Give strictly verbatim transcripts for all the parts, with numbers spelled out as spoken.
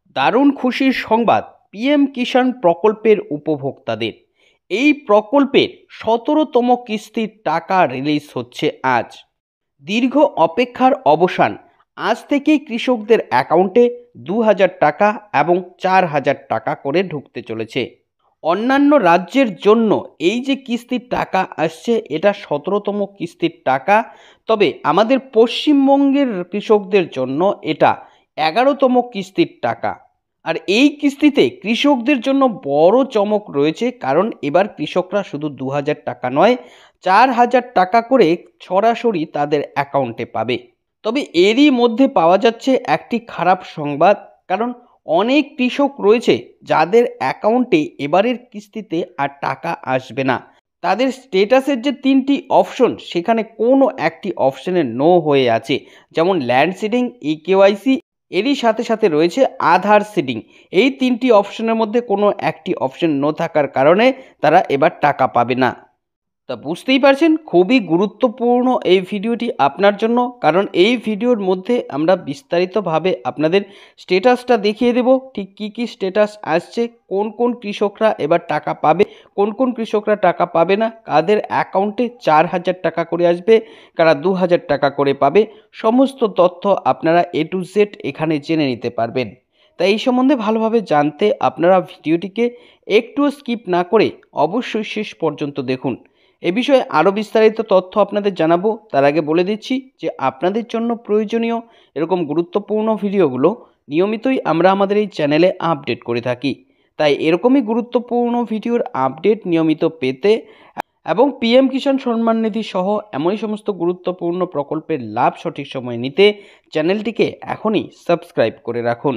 দারুণ খুশির সংবাদ পিএম কিষাণ প্রকল্পের উপভোক্তাদের। এই প্রকল্পের সতেরোতম কিস্তির টাকা রিলিজ হচ্ছে আজ। দীর্ঘ অপেক্ষার অবসান। আজ থেকেই কৃষকদের অ্যাকাউন্টে দু হাজার টাকা এবং চার হাজার টাকা করে ঢুকতে চলেছে। অন্যান্য রাজ্যের জন্য এই যে কিস্তির টাকা আসছে এটা সতেরোতম কিস্তির টাকা, তবে আমাদের পশ্চিমবঙ্গের কৃষকদের জন্য এটা এগারোতম কিস্তির টাকা। আর এই কিস্তিতে কৃষকদের জন্য বড় চমক রয়েছে, কারণ এবার কৃষকরা শুধু দু হাজার টাকা নয়, চার হাজার টাকা করে সরাসরি তাদের অ্যাকাউন্টে পাবে। তবে এরই মধ্যে পাওয়া যাচ্ছে একটি খারাপ সংবাদ, কারণ অনেক কৃষক রয়েছে যাদের অ্যাকাউন্টে এবারের কিস্তিতে আর টাকা আসবে না। তাদের স্টেটাসের যে তিনটি অপশন সেখানে কোনো একটি অপশনে নো হয়ে আছে, যেমন ল্যান্ড সিডিং, ই কেওয়াইসি, এরই সাথে সাথে রয়েছে আধার সিডিং। এই তিনটি অপশনের মধ্যে কোনো একটি অপশন নো থাকার কারণে তারা এবার টাকা পাবে না। তা বুঝতেই পারছেন খুবই গুরুত্বপূর্ণ এই ভিডিওটি আপনার জন্য, কারণ এই ভিডিওর মধ্যে আমরা বিস্তারিতভাবে আপনাদের স্টেটাসটা দেখিয়ে দেব, ঠিক কী কী স্টেটাস আসছে, কোন কোন কৃষকরা এবার টাকা পাবে, কোন কোন কৃষকরা টাকা পাবে না, কাদের অ্যাকাউন্টে চার হাজার টাকা করে আসবে, কারা দু হাজার টাকা করে পাবে, সমস্ত তথ্য আপনারা এ টু জেড এখানে জেনে নিতে পারবেন। তাই এই সম্বন্ধে ভালোভাবে জানতে আপনারা ভিডিওটিকে একটুও স্কিপ না করে অবশ্যই শেষ পর্যন্ত দেখুন। এ বিষয়ে আরও বিস্তারিত তথ্য আপনাদের জানাবো, তার আগে বলে দিচ্ছি যে আপনাদের জন্য প্রয়োজনীয় এরকম গুরুত্বপূর্ণ ভিডিওগুলো নিয়মিতই আমরা আমাদের এই চ্যানেলে আপডেট করে থাকি। তাই এরকমই গুরুত্বপূর্ণ ভিডিওর আপডেট নিয়মিত পেতে এবং পিএম কিষাণ সম্মান নিধি সহ এমনই সমস্ত গুরুত্বপূর্ণ প্রকল্পের লাভ সঠিক সময়ে নিতে চ্যানেলটিকে এখনই সাবস্ক্রাইব করে রাখুন।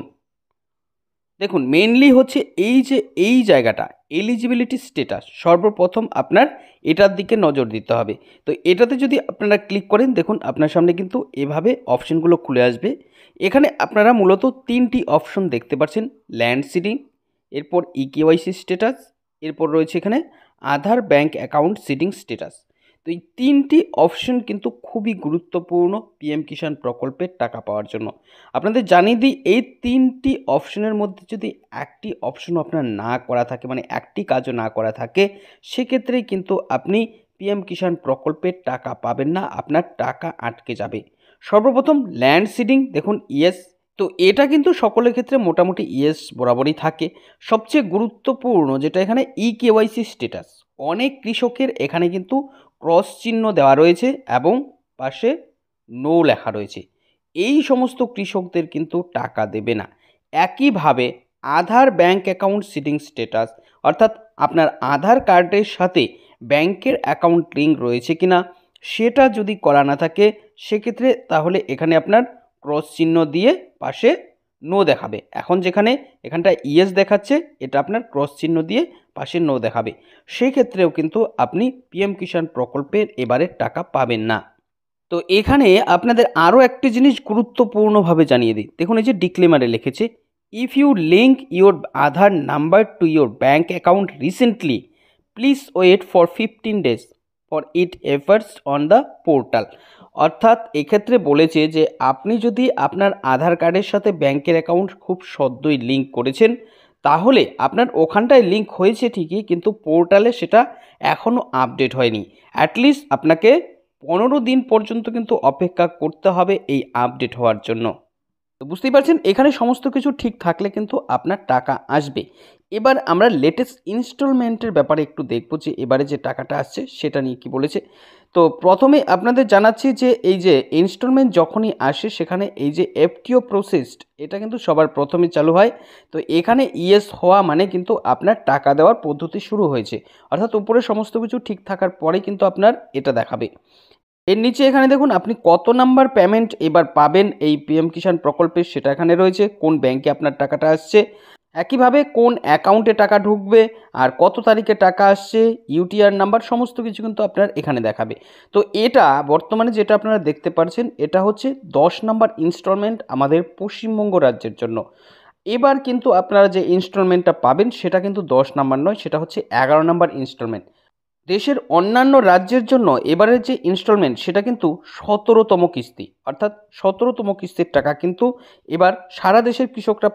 দেখুন, মেনলি হচ্ছে এই যে এই জায়গাটা এলিজিবিলিটি স্ট্যাটাস, সর্বপ্রথম আপনার এটার দিকে নজর দিতে হবে। তো এটাতে যদি আপনারা ক্লিক করেন, দেখুন আপনার সামনে কিন্তু এভাবে অপশনগুলো খুলে আসবে। এখানে আপনারা মূলত তিনটি অপশন দেখতে পাচ্ছেন, ল্যান্ড সিডিং, এরপর ই কেওয়াইসি স্ট্যাটাস, এরপর রয়েছে এখানে Aadhaar bank account seeding status. তো এই তিনটি অপশন কিন্তু খুবই গুরুত্বপূর্ণ পিএম কিষাণ প্রকল্পের টাকা পাওয়ার জন্য। আপনাদের জানিয়ে দিই, এই তিনটি অপশনের মধ্যে যদি একটি অপশন আপনার না করা থাকে, মানে একটি কাজও না করা থাকে, সেক্ষেত্রেই কিন্তু আপনি পিএম কিষাণ প্রকল্পের টাকা পাবেন না, আপনার টাকা আটকে যাবে। সর্বপ্রথম ল্যান্ড সিডিং, দেখুন ইয়েস, তো এটা কিন্তু সকলের ক্ষেত্রে মোটামুটি ইয়েস বরাবরই থাকে। সবচেয়ে গুরুত্বপূর্ণ যেটা এখানে ই কেওয়াইসি স্ট্যাটাস, অনেক কৃষকের এখানে কিন্তু ক্রস চিহ্ন দেওয়া রয়েছে এবং পাশে নো লেখা রয়েছে, এই সমস্ত কৃষকদের কিন্তু টাকা দেবে না। একইভাবে Aadhaar bank account seeding status, অর্থাৎ আপনার আধার কার্ডের সাথে ব্যাংকের অ্যাকাউন্ট লিঙ্ক রয়েছে কিনা সেটা যদি করা না থাকে, সেক্ষেত্রে তাহলে এখানে আপনার ক্রস চিহ্ন দিয়ে পাশে নো দেখাবে। এখন যেখানে এখানটা ইয়েস দেখাচ্ছে, এটা আপনার ক্রস চিহ্ন দিয়ে পাশে নো দেখাবে। সেক্ষেত্রেও কিন্তু আপনি পিএম কিষাণ প্রকল্পের এবারের টাকা পাবেন না। তো এখানে আপনাদের আরও একটি জিনিস গুরুত্বপূর্ণভাবে জানিয়ে দিই, দেখুন এই যে ডিক্লেমারে লিখেছে, if you link your Aadhaar number to your bank account recently, please wait for fifteen days for it efforts on the portal. অর্থাৎ এক্ষেত্রে বলেছে যে আপনি যদি আপনার আধার কার্ডের সাথে ব্যাংকের অ্যাকাউন্ট খুব সদ্যই লিঙ্ক করেছেন, তাহলে আপনার ওখানটায় লিঙ্ক হয়েছে ঠিকই, কিন্তু পোর্টালে সেটা এখনও আপডেট হয়নি। অ্যাটলিস্ট আপনাকে পনেরো দিন পর্যন্ত কিন্তু অপেক্ষা করতে হবে এই আপডেট হওয়ার জন্য। তো বুঝতেই পারছেন এখানে সমস্ত কিছু ঠিক থাকলে কিন্তু আপনার টাকা আসবে। এবার আমরা লেটেস্ট ইনস্টলমেন্টের ব্যাপারে একটু দেখব যে এবারে যে টাকাটা আসছে সেটা নিয়ে কি বলেছে। তো প্রথমে আপনাদের জানাচ্ছি যে এই যে ইনস্টলমেন্ট যখনই আসে, সেখানে এই যে এফটিও প্রসেসড, এটা কিন্তু সবার প্রথমে চালু হয়। তো এখানে ইয়েস হওয়া মানে কিন্তু আপনার টাকা দেওয়ার পদ্ধতি শুরু হয়েছে, অর্থাৎ উপরে সমস্ত কিছু ঠিক থাকার পরে কিন্তু আপনার এটা দেখাবে। এর নিচে এখানে দেখুন আপনি কত নাম্বার পেমেন্ট এবার পাবেন এই পিএম কিষাণ প্রকল্পের, সেটা এখানে রয়েছে, কোন ব্যাংকে আপনার টাকাটা আসছে, একইভাবে কোন অ্যাকাউন্টে টাকা ঢুকবে আর কত তারিখে টাকা আসছে, ইউটিআর নাম্বার, সমস্ত কিছু কিন্তু আপনার এখানে দেখাবে। তো এটা বর্তমানে যেটা আপনারা দেখতে পাচ্ছেন, এটা হচ্ছে দশ নাম্বার ইনস্টলমেন্ট আমাদের পশ্চিমবঙ্গ রাজ্যের জন্য। এবার কিন্তু আপনারা যে ইনস্টলমেন্টটা পাবেন সেটা কিন্তু দশ নাম্বার নয়, সেটা হচ্ছে এগারো নাম্বার ইনস্টলমেন্ট। দেশের অন্যান্য রাজ্যের জন্য এবারের যে ইনস্টলমেন্ট সেটা কিন্তু সতেরোতম কিস্তি, অর্থাৎ সতেরোতম কিস্তির টাকা কিন্তু এবার সারা দেশের কৃষকরা পাবে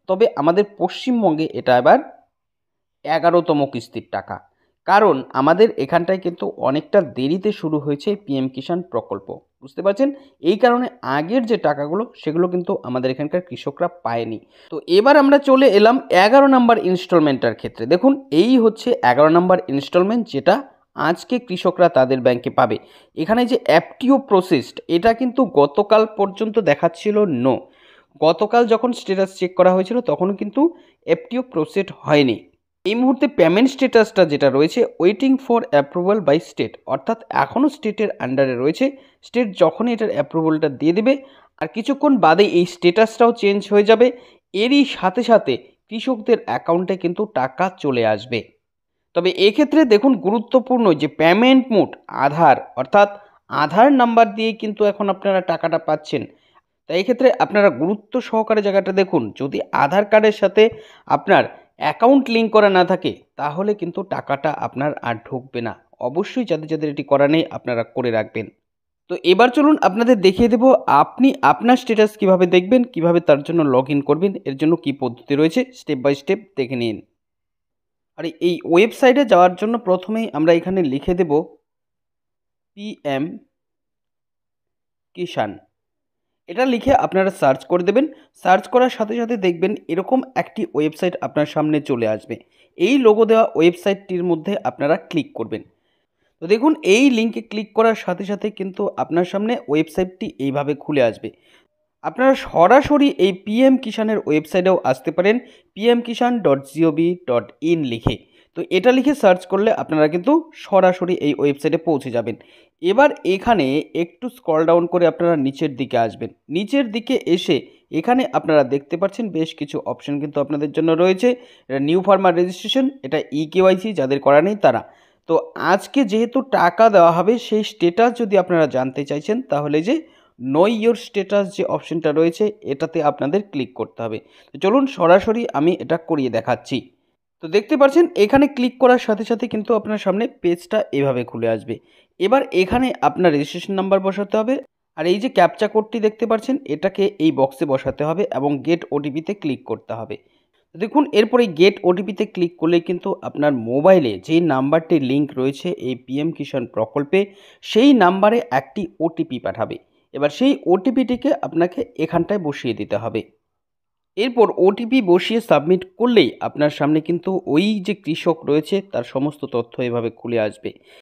তবে আমাদের পশ্চিমবঙ্গে এটা এবার এগারোতম কিস্তির টাকা, কারণ আমাদের এখানটায় কিন্তু অনেকটা দেরিতে শুরু হয়েছে পিএম কিষাণ প্রকল্প, বুঝতে পারছেন। এই কারণে আগের যে টাকাগুলো সেগুলো কিন্তু আমাদের এখানকার কৃষকরা পায়নি। তো এবার আমরা চলে এলাম এগারো নম্বর ইনস্টলমেন্টটার ক্ষেত্রে। দেখুন, এই হচ্ছে এগারো নম্বর ইনস্টলমেন্ট, যেটা আজকে কৃষকরা তাদের ব্যাংকে পাবে। এখানে যে অ্যাপটিও প্রসেসড, এটা কিন্তু গতকাল পর্যন্ত দেখাচ্ছিল নো। গতকাল যখন স্ট্যাটাস চেক করা হয়েছিল তখনও কিন্তু অ্যাপটিও প্রসেসড হয়নি। এই মুহূর্তে পেমেন্ট স্ট্যাটাসটা যেটা রয়েছে, waiting for approval by state, অর্থাৎ এখনও স্টেটের আন্ডারে রয়েছে। স্টেট যখনই এটার অ্যাপ্রুভালটা দিয়ে দেবে আর কিছুক্ষণ বাদে এই স্ট্যাটাসটাও চেঞ্জ হয়ে যাবে, এরই সাথে সাথে কৃষকদের অ্যাকাউন্টে কিন্তু টাকা চলে আসবে। তবে এক্ষেত্রে দেখুন, গুরুত্বপূর্ণ যে পেমেন্ট মোড আধার, অর্থাৎ আধার নাম্বার দিয়ে কিন্তু এখন আপনারা টাকাটা পাচ্ছেন। তাই এক্ষেত্রে আপনারা গুরুত্ব সহকারে জায়গাটা দেখুন। যদি আধার কার্ডের সাথে আপনার অ্যাকাউন্ট লিঙ্ক করা না থাকে তাহলে কিন্তু টাকাটা আপনার আর ঢুকবে না। অবশ্যই যাদের যাদের এটি করা নেই আপনারা করে রাখবেন। তো এবার চলুন আপনাদের দেখিয়ে দেব আপনি আপনার স্ট্যাটাস কিভাবে দেখবেন, কিভাবে তার জন্য লগ ইন করবেন, এর জন্য কি পদ্ধতি রয়েছে স্টেপ বাই স্টেপ দেখে নিন। আর এই ওয়েবসাইটে যাওয়ার জন্য প্রথমেই আমরা এখানে লিখে দেব পিএম কিষাণ। এটা লিখে আপনারা সার্চ করে দেবেন। সার্চ করার সাথে সাথে দেখবেন এরকম একটি ওয়েবসাইট আপনার সামনে চলে আসবে। এই লোগো দেওয়া ওয়েবসাইটটির মধ্যে আপনারা ক্লিক করবেন। তো দেখুন, এই লিঙ্কে ক্লিক করার সাথে সাথে কিন্তু আপনার সামনে ওয়েবসাইটটি এইভাবে খুলে আসবে। আপনারা সরাসরি এই পিএম কিষাণের ওয়েবসাইটেও আসতে পারেন, PM Kisan dot G O V dot in লিখে। তো এটা লিখে সার্চ করলে আপনারা কিন্তু সরাসরি এই ওয়েবসাইটে পৌঁছে যাবেন। এবার এখানে একটু স্ক্রল ডাউন করে আপনারা নিচের দিকে আসবেন। নিচের দিকে এসে এখানে আপনারা দেখতে পাচ্ছেন বেশ কিছু অপশন কিন্তু আপনাদের জন্য রয়েছে। এটা নিউ ফার্মার রেজিস্ট্রেশন, এটা ই কেওয়াইসি, যাদের করা নেই তারা। তো আজকে যেহেতু টাকা দেওয়া হবে সেই স্ট্যাটাস যদি আপনারা জানতে চাইছেন তাহলে যে নো ইয়োর স্ট্যাটাস যে অপশনটা রয়েছে এটাতে আপনাদের ক্লিক করতে হবে। তো চলুন সরাসরি আমি এটা করিয়ে দেখাচ্ছি। তো দেখতে পাচ্ছেন এখানে ক্লিক করার সাথে সাথে কিন্তু আপনার সামনে পেজটা এভাবে খুলে আসবে। এবার এখানে আপনার রেজিস্ট্রেশন নাম্বার বসাতে হবে, আর এই যে ক্যাপচা কোডটি দেখতে পাচ্ছেন এটাকে এই বক্সে বসাতে হবে এবং গেট ওটিপিতে ক্লিক করতে হবে। দেখুন, এরপরে গেট ওটিপিতে ক্লিক করলে কিন্তু আপনার মোবাইলে যে নাম্বারটি লিঙ্ক রয়েছে এই পিএম কিষাণ প্রকল্পে সেই নাম্বারে একটি ওটিপি পাঠাবে। এবার সেই ওটিপিটিকে আপনাকে এখানটায় বসিয়ে দিতে হবে। এরপর ওটিপি বসিয়ে সাবমিট করলেই আপনার সামনে কিন্তু ওই যে কৃষক রয়েছে তার সমস্ত তথ্য এভাবে খুলে আসবে।